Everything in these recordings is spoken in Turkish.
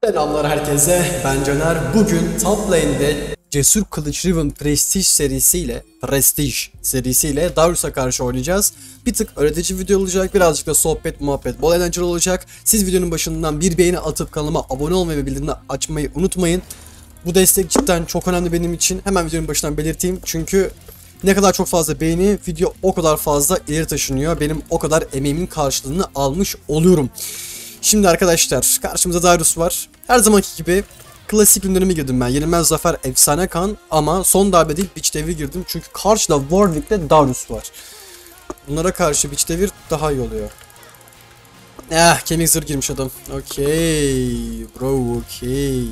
Selamlar herkese, ben Caner. Bugün top lane'de Cesur Kılıç Riven Prestige serisiyle Darius'a karşı oynayacağız. Bir tık öğretici video olacak, birazcık da sohbet muhabbet, bol eğlenceli olacak. Siz videonun başından bir beğeni atıp kanalıma abone olmayı ve bildirimleri açmayı unutmayın. Bu destek cidden çok önemli benim için. Hemen videonun başından belirteyim çünkü ne kadar çok fazla beğeni, video o kadar fazla ileri taşınıyor. Benim o kadar emeğimin karşılığını almış oluyorum. Şimdi arkadaşlar karşımızda Darius var. Her zamanki gibi klasik ürünlerime girdim ben. Yenilmez Zafer, Efsane Kan ama son darbe değil Biç Devir girdim. Çünkü karşıda Warwick ile Darius var. Bunlara karşı Biç Devir daha iyi oluyor. Kemik zırh girmiş adam. Okey bro, okey.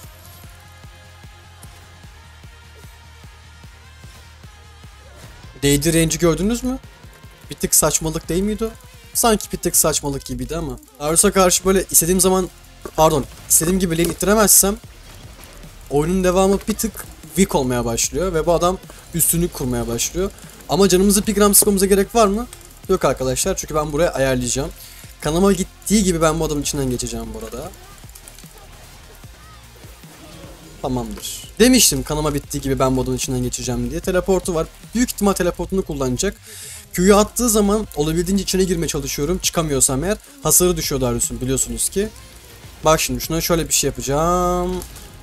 Değdi range'i gördünüz mü? Bir tık saçmalık değil miydi o? Sanki bir tık saçmalık gibiydi ama. Darius'a karşı böyle istediğim gibi lane ittiremezsem oyunun devamı bir tık weak olmaya başlıyor ve bu adam üstünlük kurmaya başlıyor. Ama canımızı bir gram sıkmamıza gerek var mı? Yok arkadaşlar, çünkü ben buraya ayarlayacağım. Kanıma gittiği gibi ben bu adamın içinden geçeceğim burada. Tamamdır. Demiştim kanıma bittiği gibi ben bu adamın içinden geçeceğim diye. Teleportu var. Büyük ihtimal teleportunu kullanacak. Q'yu attığı zaman olabildiğince içine girmeye çalışıyorum. Çıkamıyorsam eğer hasarı düşüyor Darius'un, biliyorsunuz ki. Bak şimdi şuna şöyle bir şey yapacağım.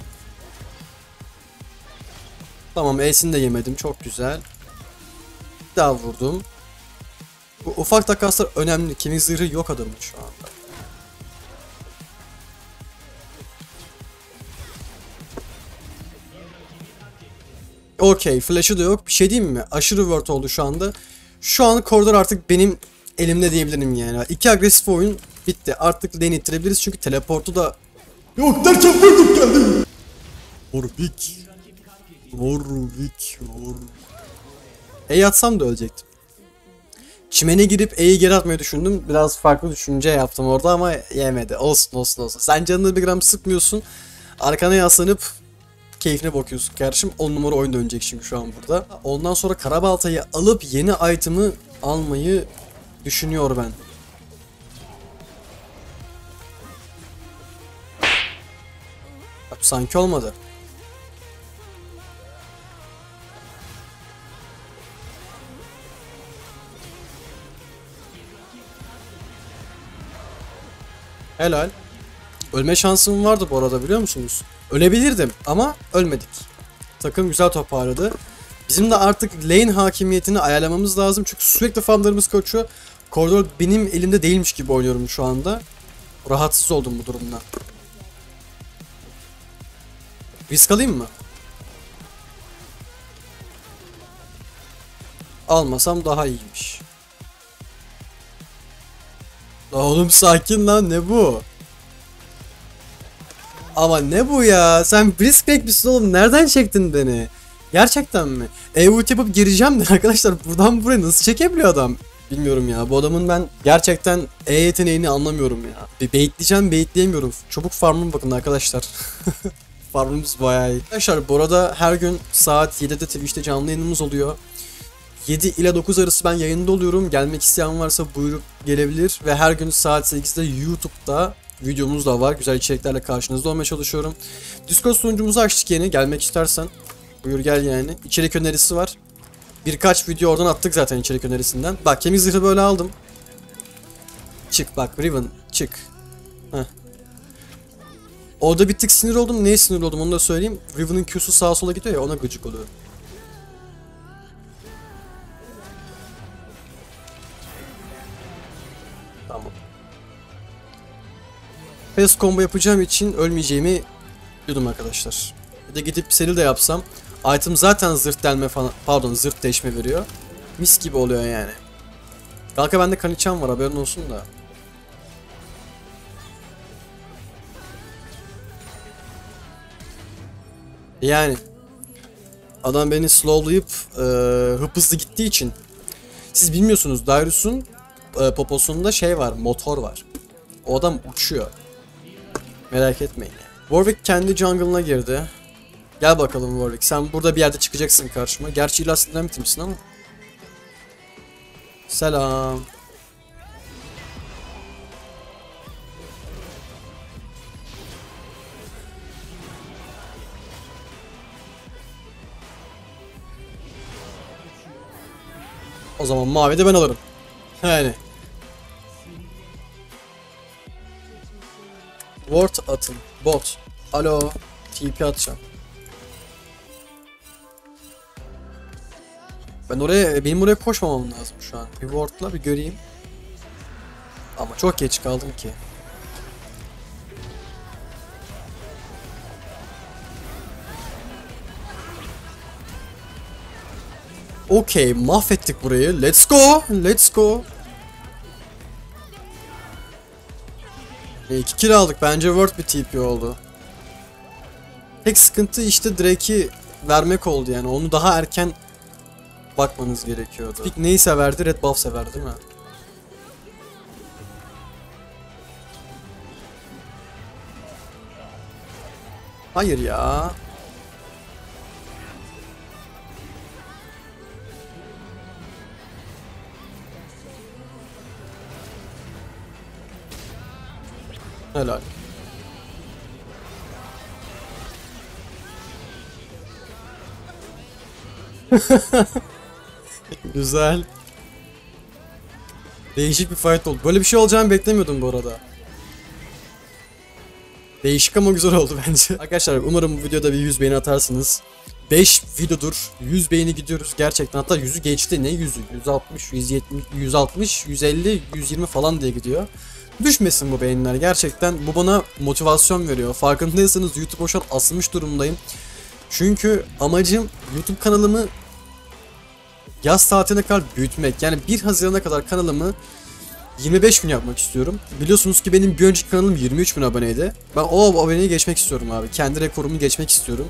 Tamam, E'sini de yemedim, çok güzel. Bir daha vurdum. Bu ufak takaslar önemli. Kemik zırhı yok adamın şu anda. Okey, flash'ı da yok. Bir şey diyeyim mi? Aşırı word oldu şu anda. Şu an koridor artık benim elimde diyebilirim yani. İki agresif oyun bitti. Artık lane ittirebiliriz çünkü teleportu da yok derken vurduk geldi. Warwick. E'yi atsam da ölecektim. Çimene girip E'yi geri atmayı düşündüm. Biraz farklı düşünce yaptım orada ama yemedi. Olsun. Sen canını bir gram sıkmıyorsun. Arkana yaslanıp keyfine bakıyorsun kardeşim. 10 numara oyun dönecek şimdi şu an burada. Ondan sonra Karabalta'yı alıp yeni item'ı almayı düşünüyor ben. Bak, sanki olmadı. Helal. Ölme şansım vardı bu arada, biliyor musunuz? Ölebilirdim ama ölmedik. Takım güzel toparladı. Bizim de artık lane hakimiyetini ayarlamamız lazım çünkü sürekli farmlarımız kaçıyor. Koridor benim elimde değilmiş gibi oynuyorum şu anda. Rahatsız oldum bu durumdan. Risk alayım mı? Almasam daha iyiymiş. La oğlum sakin lan, ne bu? Ama ne bu ya? Sen Blitzcrank misin oğlum? Nereden çektin beni? Gerçekten mi? E-Ult yapıp gireceğim de arkadaşlar, buradan buraya nasıl çekebiliyor adam? Bilmiyorum ya. Bu adamın ben gerçekten E yeteneğini anlamıyorum ya. Bir baitleyemiyorum. Çabuk farmıma bakın arkadaşlar. Farmımız bayağı iyi. Arkadaşlar bu arada her gün saat 7'de Twitch'te canlı yayınımız oluyor. 7 ile 9 arası ben yayında oluyorum. Gelmek isteyen varsa buyurup gelebilir. Ve her gün saat 8'de YouTube'da videomuz da var. Güzel içeriklerle karşınızda olmaya çalışıyorum. Discord sunucumuzu açtık yeni. Gelmek istersen buyur gel yani. İçerik önerisi var. Birkaç video oradan attık zaten içerik önerisinden. Bak, kemik zırhı böyle aldım. Çık bak Riven, çık. Heh. Orada bir tık sinir oldum. Neye sinir oldum onu da söyleyeyim. Riven'ın Q'su sağa sola gidiyor ya, ona gıcık oluyor. Tamam. Fast combo yapacağım için ölmeyeceğimi biliyordum arkadaşlar. Bir de gidip seri de yapsam item zaten zırh delme falan, pardon zırh deşme veriyor. Mis gibi oluyor yani. Kanka bende Kanichan var, haberin olsun da. Yani adam beni slowlayıp hıp hızlı gittiği için. Siz bilmiyorsunuz, Darius'un poposunda şey var, motor var. O adam uçuyor. Merak etmeyin. Warwick kendi jungle'ına girdi. Gel bakalım Warwick. Sen burada bir yerde çıkacaksın karşıma. Gerçi ilaçlarından bitirmişsin ama. Selam. O zaman mavi de ben alırım. Yani. Ward atın. Bot. Alo. TP atacağım. Benim oraya koşmamam lazım şu an. Bir ward'la bir göreyim. Ama çok geç kaldım ki. Okey, mahvettik burayı. Let's go. Let's go. 2 kill aldık. Bence worth bir TP oldu. Tek sıkıntı işte Drake'i vermek oldu yani. Onu daha erken bakmanız gerekiyordu. Pick neyi severdi? Red buff severdi değil mi? Hayır ya. Helal. Güzel. Değişik bir fight oldu. Böyle bir şey olacağını beklemiyordum bu arada. Değişik ama güzel oldu bence. Arkadaşlar umarım bu videoda bir 100 beğeni atarsınız. 5 videodur 100 beğeni gidiyoruz gerçekten. Hatta 100'ü geçti. Ne 100'ü? 160, 170, 160, 150, 120 falan diye gidiyor. Düşmesin bu beğeniler gerçekten. Bu bana motivasyon veriyor. Farkındaysanız YouTube şu an asılmış durumdayım. Çünkü amacım YouTube kanalımı yaz tatiline kadar büyütmek. Yani 1 Haziran'a kadar kanalımı 25 bin yapmak istiyorum. Biliyorsunuz ki benim bir önceki kanalım 23 bin aboneydi. Ben o aboneyi geçmek istiyorum abi. Kendi rekorumu geçmek istiyorum.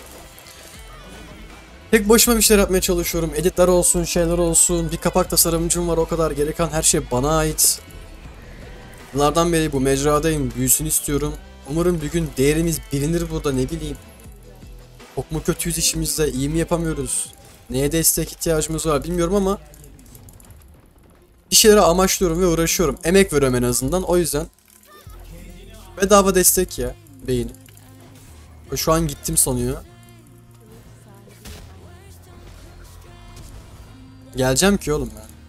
Tek başıma bir şeyler yapmaya çalışıyorum. Editler olsun, şeyler olsun. Bir kapak tasarımcım var o kadar. Gereken her şey bana ait. Yıllardan beri bu mecradayım. Büyüsün istiyorum. Umarım bir gün değerimiz bilinir burada, ne bileyim. Çok mu kötüyüz işimizde? İyi mi yapamıyoruz? Neye destek ihtiyacımız var bilmiyorum ama bir şeylere amaçlıyorum ve uğraşıyorum. Emek veriyorum en azından. O yüzden bedava destek ya. Beğeni. Şu an gittim sanıyor. Geleceğim ki oğlum ben.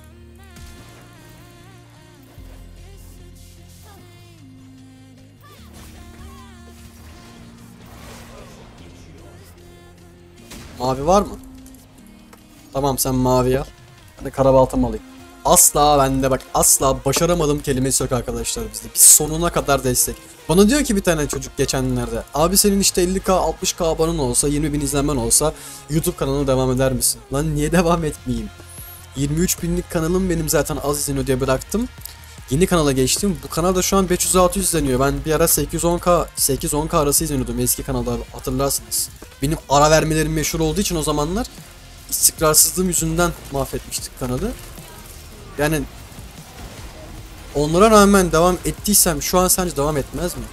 Mavi var mı? Tamam sen mavi al. Ben de karabaltamı alayım. Asla bende bak asla başaramadım kelimesi yok arkadaşlar bizde. Biz sonuna kadar destek. Bana diyor ki bir tane çocuk geçenlerde. Abi senin işte 50k 60k abonen olsa 20 bin izlenmen olsa YouTube kanalına devam eder misin? Lan niye devam etmeyeyim? 23 binlik kanalım benim zaten az izleniyor diye bıraktım. Yeni kanala geçtim. Bu kanalda şu an 500-600 izleniyor. Ben bir ara 8-10k arası izleniyordum eski kanalda hatırlarsınız. Benim ara vermelerim meşhur olduğu için o zamanlar istikrarsızlığım yüzünden mahvetmiştik kanalı. Yani onlara rağmen devam ettiysem şu an sence devam etmez mi?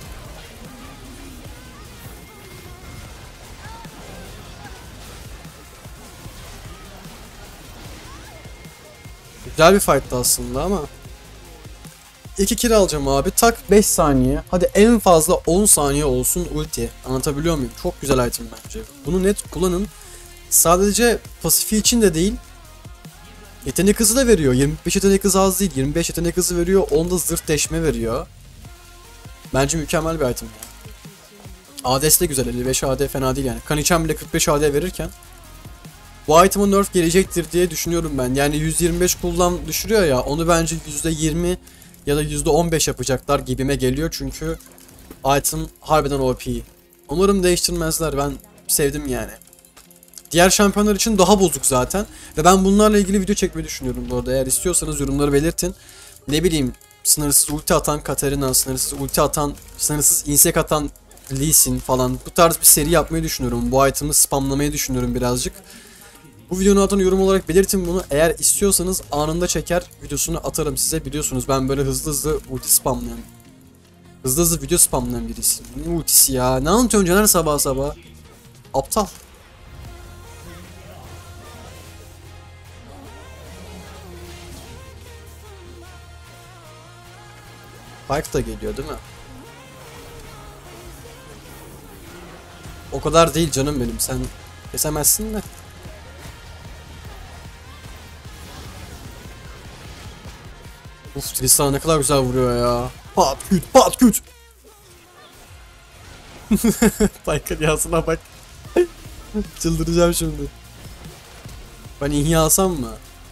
Güzel bir fight'tı aslında ama 2 kill alacağım abi. Tak 5 saniye. Hadi en fazla 10 saniye olsun ulti. Anlatabiliyor muyum? Çok güzel item bence. Bunu net kullanın. Sadece pasifi için de değil. Yetenek hızı da veriyor. 25 yetenek hızı az değil. 25 yetenek hızı veriyor. 10 da zırh deşme veriyor. Bence mükemmel bir item ya. AD'si de güzel. 55 AD fena değil yani. Kanichan bile 45 AD verirken bu item'a nerf gelecektir diye düşünüyorum ben. Yani 125 cooldown düşürüyor ya. Onu bence %20 ya da %15 yapacaklar gibime geliyor. Çünkü item harbiden OP. Umarım değiştirmezler. Ben sevdim yani. Diğer şampiyonlar için daha bozuk zaten. Ve ben bunlarla ilgili video çekmeyi düşünüyorum bu arada. Eğer istiyorsanız yorumları belirtin. Ne bileyim sınırsız ulti atan Katarina, sınırsız ulti atan, sınırsız insek atan Lee Sin falan. Bu tarz bir seri yapmayı düşünüyorum. Bu item'ı spamlamayı düşünüyorum birazcık. Bu videonun altına yorum olarak belirtin bunu. Eğer istiyorsanız anında çeker videosunu atarım size. Biliyorsunuz ben böyle hızlı hızlı ulti spamlayan, hızlı hızlı video spamlayan birisiyim. Ne ultisi ya? Ne anlatıyorsun Caner sabah sabah? Aptal. Spike da geliyor değil mi? O kadar değil canım benim. Sen kesemezsin de. Tristana ne kadar güzel vuruyor ya. Pat küt pat küt. Pyke yasına bak. Çıldıracağım şimdi. Ben ihya alsam mı?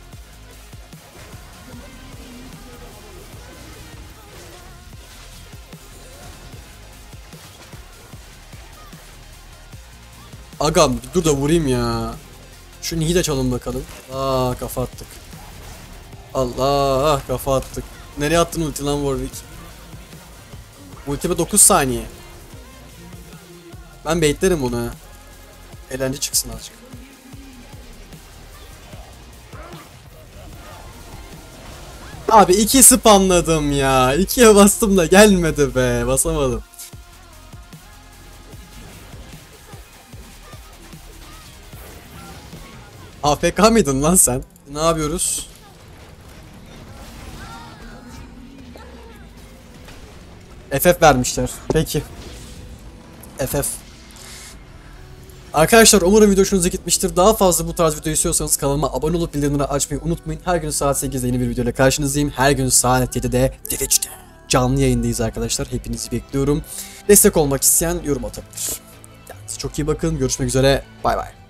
Agam dur da vurayım ya. Şu Nihi de çalın bakalım. Aa kafa attık. Allah kafa attık. Nereye attın ulti lan Warwick? Ultime 9 saniye. Ben baitlerim bunu. Eğlence çıksın azıcık. Abi 2 spamladım ya. 2'ye bastım da gelmedi be. Basamadım. AFK mıydın lan sen? Ne yapıyoruz? FF vermişler. Peki. FF. Arkadaşlar umarım video hoşunuza gitmiştir. Daha fazla bu tarz video istiyorsanız kanalıma abone olup bildirimleri açmayı unutmayın. Her gün saat 8'de yeni bir videoyla karşınızdayım. Her gün saat 7'de Twitch'te canlı yayındayız arkadaşlar. Hepinizi bekliyorum. Destek olmak isteyen yorum atabilir. Kendinize çok iyi bakın. Görüşmek üzere. Bay bay.